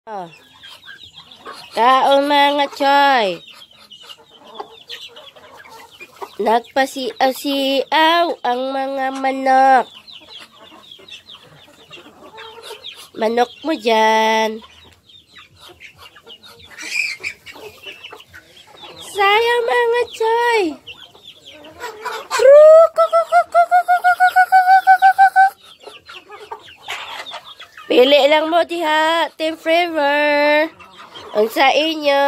Kaon mga choy. Nagpasiaw-siaw ang mga manok. Manok mo dyan. Sayang mga choy. Pili lang mo diha, Team Forever. Ang sa inyo.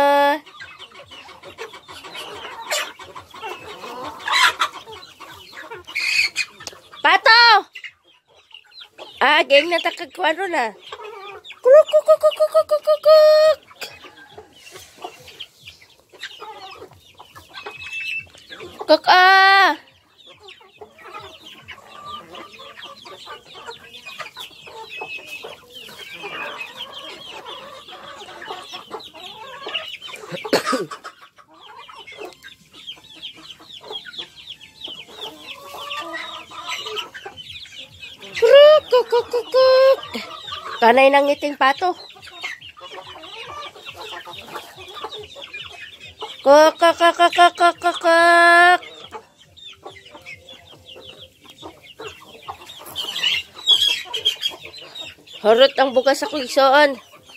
Pato! Geng na takagkwano na. Kruk, kruk, kruk, kruk, kruk, kruk, kruk, kruk. Kuk, Kuk. Kanay nang ngiting pato. Kuk. Harot ang bukas sa kulisoon.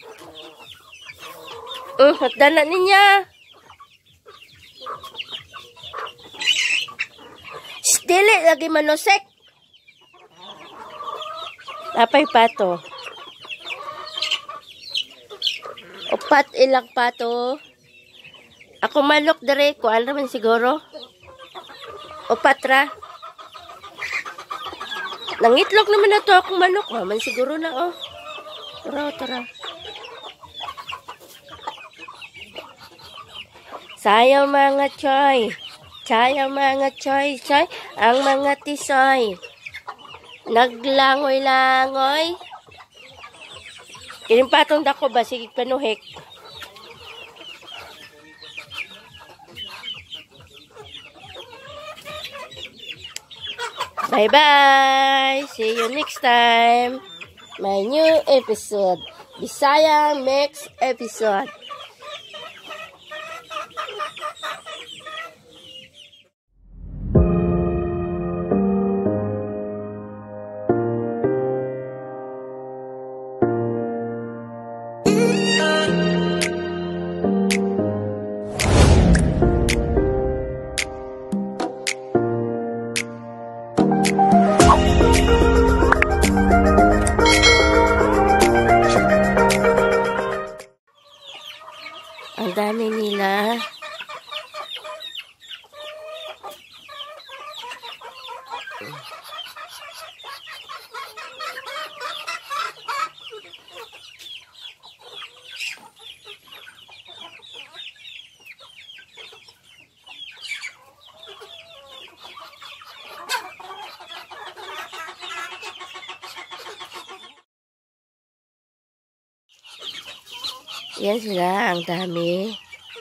Hatdana niya. Dili lagi manusek. Apay pato. Upat ilang pato. Ako manok dere. Kuan naman siguro. Upat ra. Nangitlog naman na to akong manok. Man siguro na Tara. Sayang mga choy. Ang mga tisoy. Naglangoy-langoy. Kining patong dako ba? Sige panuhik. Bye-bye. See you next time. My new episode. Bisaya next episode. Ang dami nila. Yan sila, ang dami.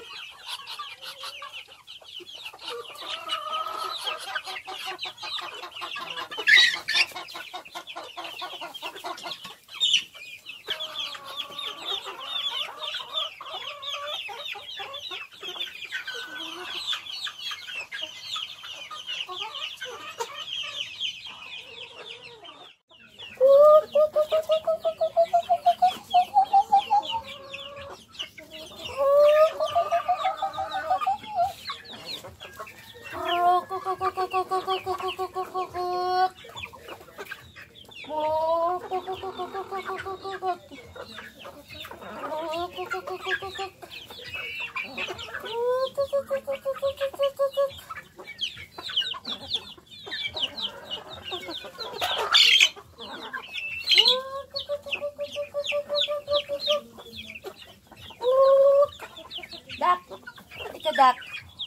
Dak.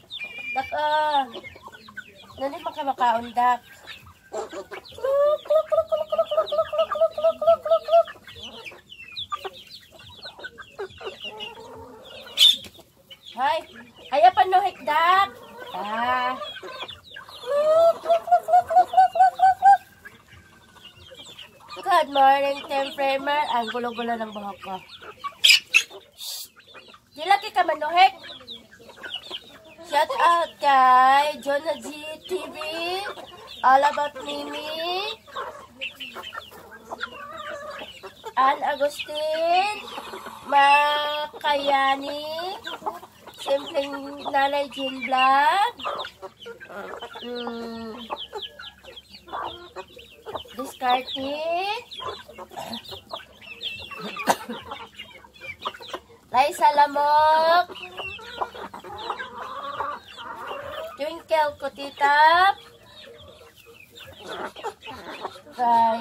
Nani makamakaon dak. Hay, haya panuhik dak. Good morning, Team Forever. Ang gulo-gulo ng buhok ko. Di lagi ka manuhek. Shout out kay Jonah G TV. All About Mimi. Ann Agustin. Makayani. Simpleng Nanay Jean Vlog. Discarte. Liza Lamok. Twinkle Kutitap. Kay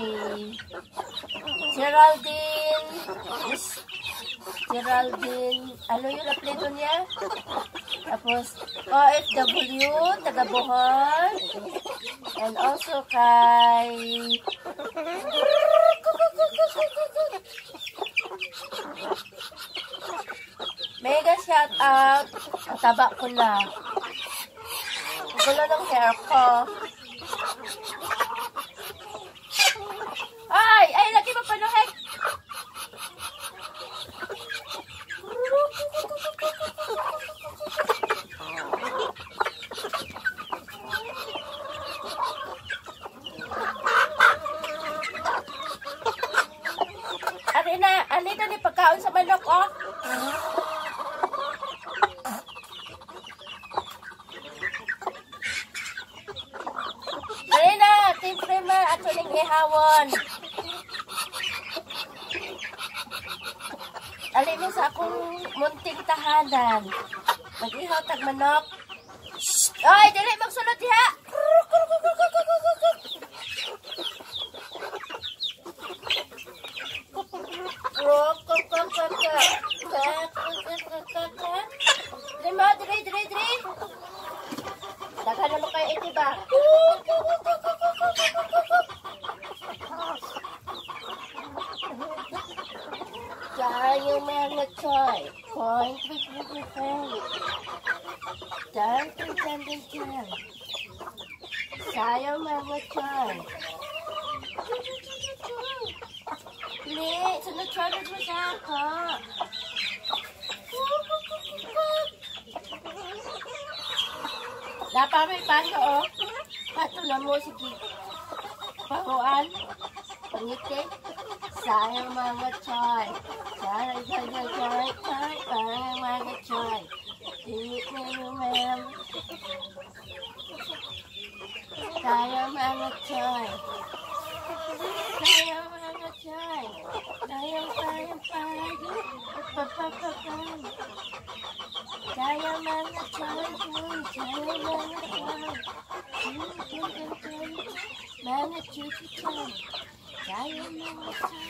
Geraldine, ano yung apelido niya? Tapos, OFW, taga Bohol. And also kay mega shout out. Ang taba ko na. Gulo ng hair ko. Ay, lagi mo panuhek. Alina ni pagkaon sa manok, oh. Alina, Team Prima, ato ning ihawon. Alin mo sa akong munting tahanan. Mag-ihaw tag manok. Oy, dili magsulod diha. Diri. Daghan na mo kayo iti ba? Tayo mga choy. Point with friend. Dun. Tayo mga choy. Please, sunod-sunod mo sa ako. Dapat may pato, oh. Pato na mo, sige. Pahuan. Pangiti. Sayang mga choy. Sayang mga choy. Tingit na yung ma'am. Sayang mga choy. Sayang mga choy. Sayang payo. Papapapam. Sayang mga choy. Sayang mga choy. Mga choy. Sayang mga choy.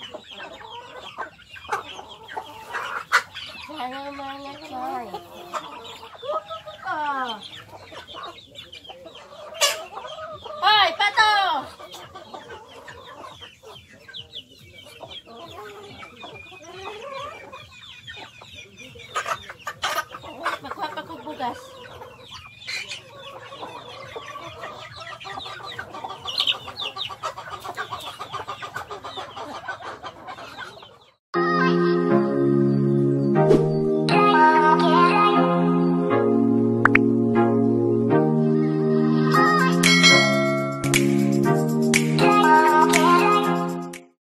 Sayang mga choy.